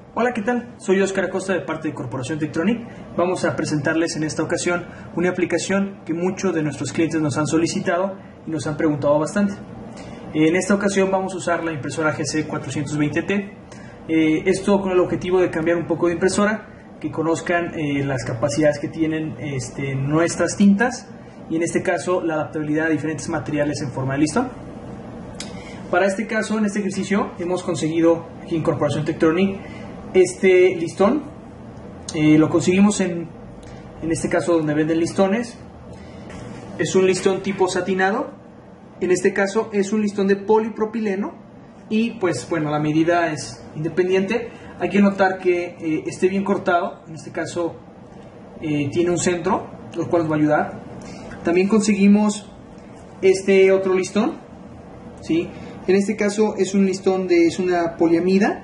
Hola, ¿qué tal? Soy Oscar Acosta de parte de Corporación Tectronic. Vamos a presentarles en esta ocasión una aplicación que muchos de nuestros clientes nos han solicitado y nos han preguntado bastante. En esta ocasión vamos a usar la impresora GC420T. Esto con el objetivo de cambiar un poco de impresora, que conozcan las capacidades que tienen nuestras tintas y en este caso la adaptabilidad a diferentes materiales en forma de listón. Para este caso, en este ejercicio, hemos conseguido aquí en Corporación Tectronic este listón. Lo conseguimos en este caso donde venden listones. Es un listón tipo satinado. En este caso es un listón de polipropileno y pues bueno, la medida es independiente. Hay que notar que esté bien cortado. En este caso tiene un centro, lo cual nos va a ayudar. También conseguimos este otro listón, ¿sí? En este caso es un listón es una poliamida.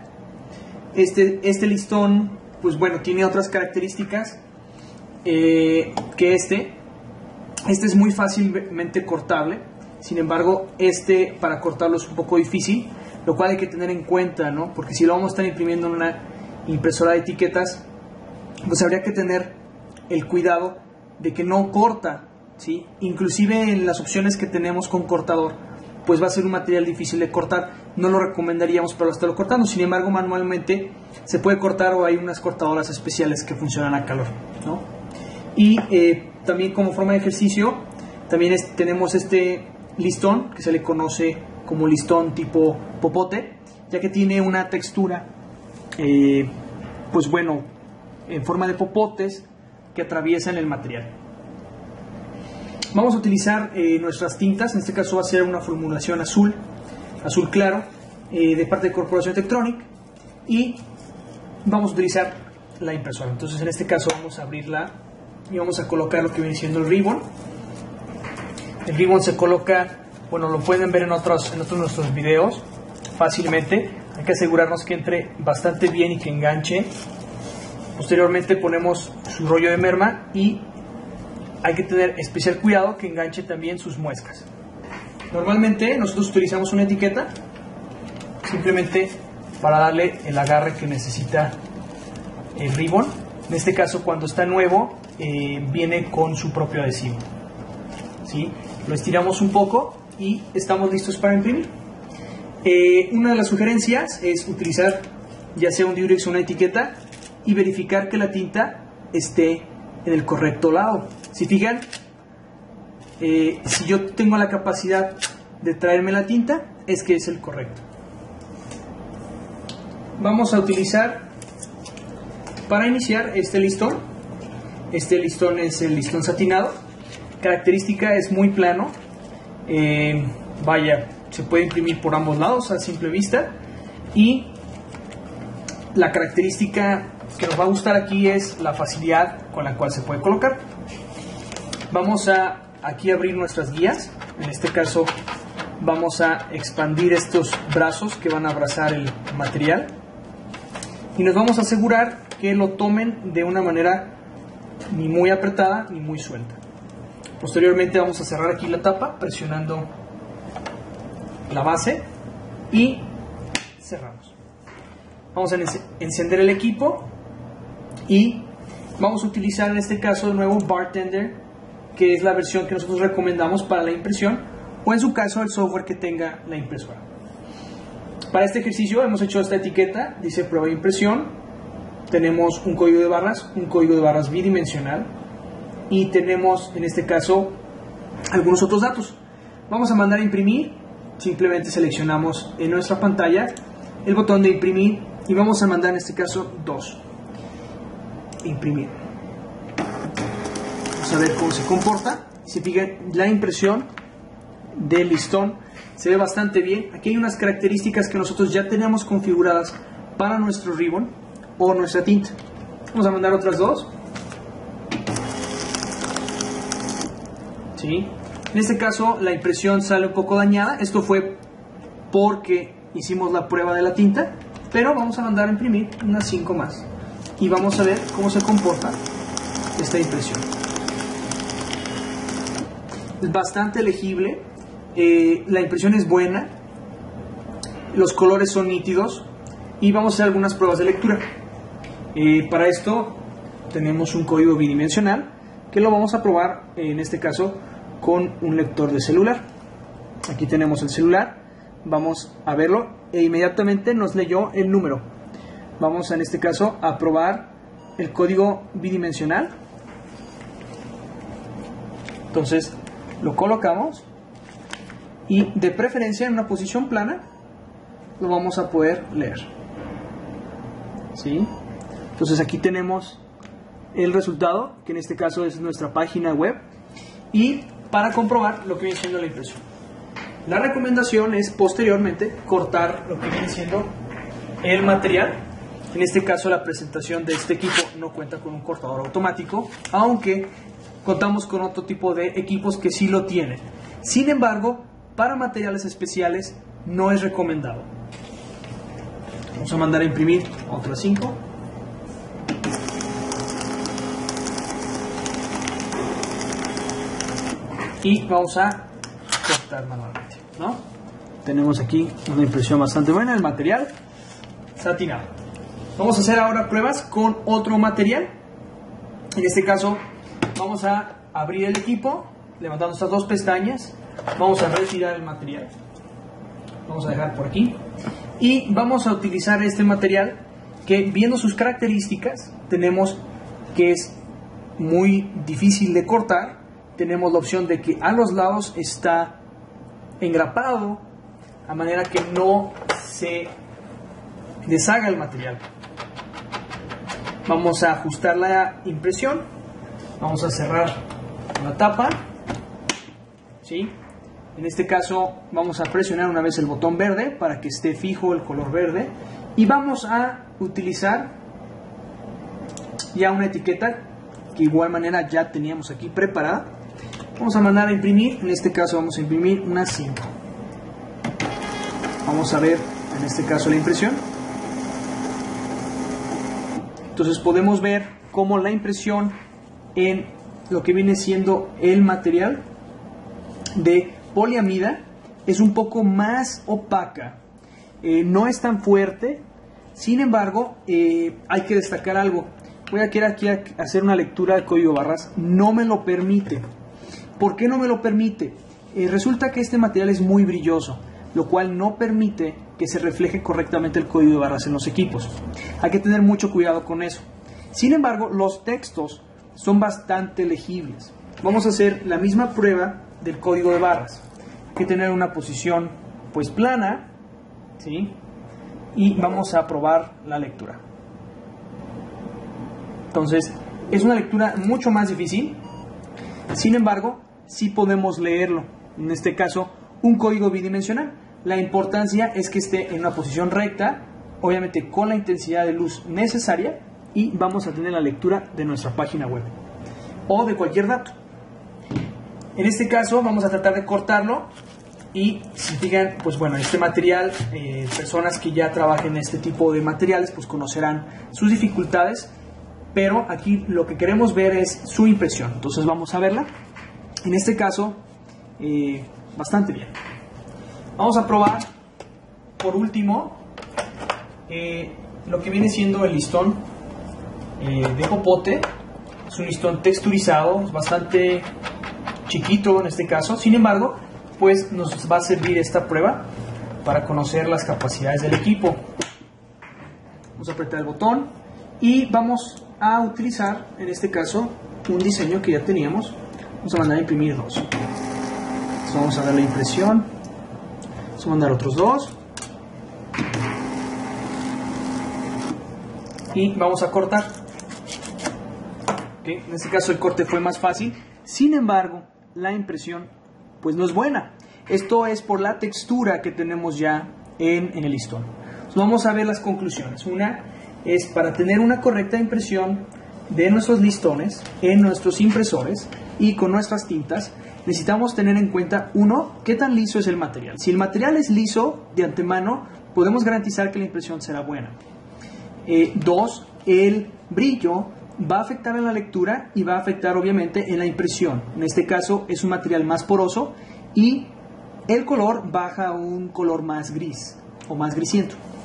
Este listón, pues bueno, tiene otras características que este es muy fácilmente cortable. Sin embargo, para cortarlo es un poco difícil, lo cual hay que tener en cuenta, ¿no? Porque si lo vamos a estar imprimiendo en una impresora de etiquetas, pues habría que tener el cuidado de que no corta, ¿sí? Inclusive en las opciones que tenemos con cortador, pues va a ser un material difícil de cortar. No lo recomendaríamos para estarlo cortando. Sin embargo, manualmente se puede cortar o hay unas cortadoras especiales que funcionan a calor, ¿no? Y también como forma de ejercicio, también tenemos este listón que se le conoce como listón tipo popote, ya que tiene una textura, pues bueno, en forma de popotes que atraviesan el material. Vamos a utilizar nuestras tintas. En este caso va a ser una formulación azul claro, de parte de Corporación Tectronic, y vamos a utilizar la impresora. Entonces en este caso vamos a abrirla y vamos a colocar lo que viene siendo el ribbon. El ribbon se coloca, bueno, lo pueden ver en otros de nuestros videos fácilmente. Hay que asegurarnos que entre bastante bien y que enganche. Posteriormente ponemos su rollo de merma y hay que tener especial cuidado que enganche también sus muescas. Normalmente nosotros utilizamos una etiqueta simplemente para darle el agarre que necesita el ribbon. En este caso, cuando está nuevo, viene con su propio adhesivo, ¿sí? Lo estiramos un poco y estamos listos para imprimir. Una de las sugerencias es utilizar ya sea un Durex o una etiqueta y verificar que la tinta esté en el correcto lado. Si fijan, si yo tengo la capacidad de traerme la tinta, es que es el correcto. Vamos a utilizar para iniciar este listón. Este listón es el listón satinado. Característica, es muy plano. Vaya, se puede imprimir por ambos lados a simple vista. Y la característica que nos va a gustar aquí es la facilidad con la cual se puede colocar. Vamos a aquí abrir nuestras guías. En este caso vamos a expandir estos brazos que van a abrazar el material y nos vamos a asegurar que lo tomen de una manera ni muy apretada ni muy suelta. Posteriormente vamos a cerrar aquí la tapa presionando la base y cerramos. Vamos a encender el equipo y vamos a utilizar en este caso de nuevo Bartender, que es la versión que nosotros recomendamos para la impresión, o en su caso el software que tenga la impresora. Para este ejercicio hemos hecho esta etiqueta, dice prueba de impresión. Tenemos un código de barras bidimensional, y tenemos en este caso algunos otros datos. Vamos a mandar a imprimir. Simplemente seleccionamos en nuestra pantalla el botón de imprimir y vamos a mandar en este caso 2. Imprimir. Vamos a ver cómo se comporta. Si fijan, la impresión del listón se ve bastante bien. Aquí hay unas características que nosotros ya tenemos configuradas para nuestro ribbon o nuestra tinta. Vamos a mandar otras 2. ¿Sí? En este caso la impresión sale un poco dañada. Esto fue porque hicimos la prueba de la tinta, pero vamos a mandar a imprimir unas 5 más y vamos a ver cómo se comporta esta impresión. Es bastante legible, la impresión es buena, los colores son nítidos, y vamos a hacer algunas pruebas de lectura. Para esto tenemos un código bidimensional que lo vamos a probar en este caso con un lector de celular. Aquí tenemos el celular, vamos a verlo e inmediatamente nos leyó el número. Vamos en este caso a probar el código bidimensional. Entonces lo colocamos y de preferencia en una posición plana lo vamos a poder leer. ¿Sí? Entonces aquí tenemos el resultado, que en este caso es nuestra página web, y para comprobar lo que viene siendo la impresión. La recomendación es posteriormente cortar lo que viene siendo el material. En este caso la presentación de este equipo no cuenta con un cortador automático, aunque contamos con otro tipo de equipos que sí lo tienen. Sin embargo, para materiales especiales no es recomendado. Vamos a mandar a imprimir otras 5. Y vamos a cortar manualmente, ¿no? Tenemos aquí una impresión bastante buena, el material satinado. Vamos a hacer ahora pruebas con otro material. En este caso vamos a abrir el equipo, levantando estas dos pestañas, vamos a retirar el material, vamos a dejar por aquí y vamos a utilizar este material que, viendo sus características, tenemos que es muy difícil de cortar. Tenemos la opción de que a los lados está engrapado, a manera que no se deshaga el material. Vamos a ajustar la impresión, vamos a cerrar la tapa, ¿sí? En este caso vamos a presionar una vez el botón verde para que esté fijo el color verde, y vamos a utilizar ya una etiqueta que de igual manera ya teníamos aquí preparada. Vamos a mandar a imprimir, en este caso vamos a imprimir unas 5. Vamos a ver en este caso la impresión. Entonces podemos ver cómo la impresión en lo que viene siendo el material de poliamida es un poco más opaca, no es tan fuerte. Sin embargo, hay que destacar algo. Voy a querer aquí hacer una lectura del código de barras, no me lo permite. ¿Por qué no me lo permite? Resulta que este material es muy brilloso, lo cual no permite que se refleje correctamente el código de barras en los equipos. Hay que tener mucho cuidado con eso. Sin embargo, los textos son bastante legibles. Vamos a hacer la misma prueba del código de barras. Hay que tener una posición pues plana, ¿sí? Y vamos a probar la lectura. Entonces, es una lectura mucho más difícil. Sin embargo, sí podemos leerlo. En este caso, un código bidimensional. La importancia es que esté en una posición recta, obviamente con la intensidad de luz necesaria, y vamos a tener la lectura de nuestra página web o de cualquier dato. En este caso vamos a tratar de cortarlo, y si fijan, pues bueno, este material, personas que ya trabajen en este tipo de materiales pues conocerán sus dificultades, pero aquí lo que queremos ver es su impresión. Entonces vamos a verla. En este caso, bastante bien. Vamos a probar, por último, lo que viene siendo el listón de popote. Es un listón texturizado, es bastante chiquito en este caso. Sin embargo, pues nos va a servir esta prueba para conocer las capacidades del equipo. Vamos a apretar el botón y vamos a utilizar, en este caso, un diseño que ya teníamos. Vamos a mandar a imprimir 2. Entonces vamos a dar la impresión. Vamos a mandar otros 2. Y vamos a cortar. ¿Okay? En este caso el corte fue más fácil. Sin embargo, la impresión pues no es buena. Esto es por la textura que tenemos ya en el listón. Entonces, vamos a ver las conclusiones. Una es, para tener una correcta impresión de nuestros listones en nuestros impresores y con nuestras tintas, necesitamos tener en cuenta, uno, qué tan liso es el material. Si el material es liso de antemano, podemos garantizar que la impresión será buena. Dos, el brillo va a afectar en la lectura y va a afectar obviamente en la impresión. En este caso es un material más poroso y el color baja a un color más gris o más grisiento.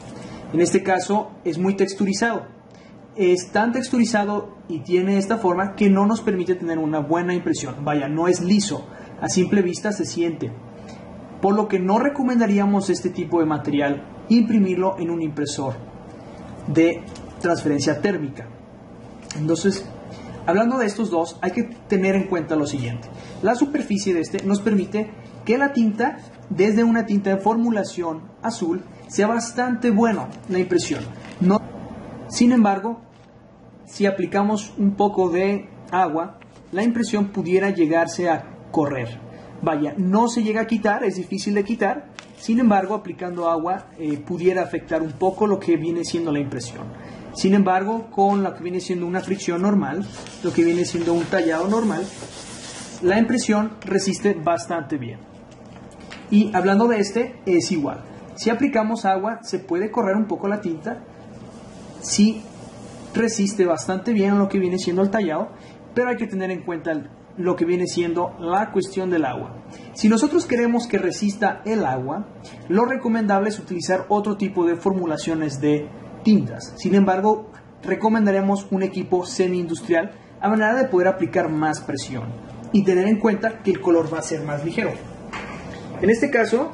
En este caso es muy texturizado. Es tan texturizado y tiene esta forma que no nos permite tener una buena impresión. Vaya, no es liso, a simple vista se siente. Por lo que no recomendaríamos este tipo de material imprimirlo en un impresor de transferencia térmica. Entonces, hablando de estos dos, hay que tener en cuenta lo siguiente. La superficie de este nos permite que la tinta, desde una tinta de formulación azul, sea bastante bueno la impresión. Sin embargo, si aplicamos un poco de agua, la impresión pudiera llegarse a correr. Vaya, no se llega a quitar, es difícil de quitar. Sin embargo, aplicando agua pudiera afectar un poco lo que viene siendo la impresión. Sin embargo, con lo que viene siendo una fricción normal, lo que viene siendo un tallado normal, la impresión resiste bastante bien. Y hablando de este, es igual. Si aplicamos agua, se puede correr un poco la tinta. Sí resiste bastante bien lo que viene siendo el tallado, pero hay que tener en cuenta lo que viene siendo la cuestión del agua. Si nosotros queremos que resista el agua, lo recomendable es utilizar otro tipo de formulaciones de tintas. Sin embargo, recomendaremos un equipo semi-industrial a manera de poder aplicar más presión y tener en cuenta que el color va a ser más ligero. En este caso,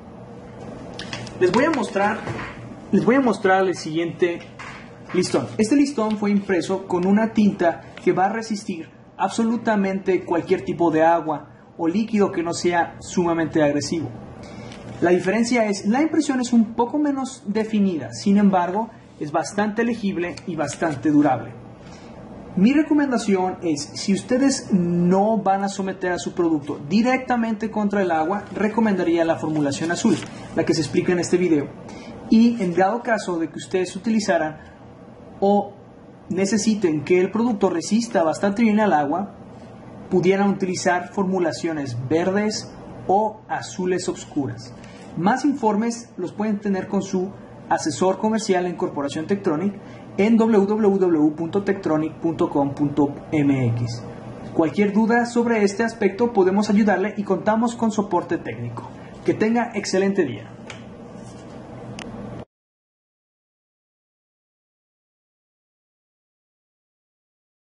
les voy a mostrar el siguiente listón. Este listón fue impreso con una tinta que va a resistir absolutamente cualquier tipo de agua o líquido que no sea sumamente agresivo. La diferencia es, la impresión es un poco menos definida, sin embargo, es bastante legible y bastante durable. Mi recomendación es, si ustedes no van a someter a su producto directamente contra el agua, recomendaría la formulación azul, la que se explica en este video. Y en dado caso de que ustedes utilizaran o necesiten que el producto resista bastante bien al agua, pudieran utilizar formulaciones verdes o azules oscuras. Más informes los pueden tener con su asesor comercial en Corporación Tectronic en www.tectronic.com.mx. Cualquier duda sobre este aspecto podemos ayudarle y contamos con soporte técnico. Que tenga excelente día.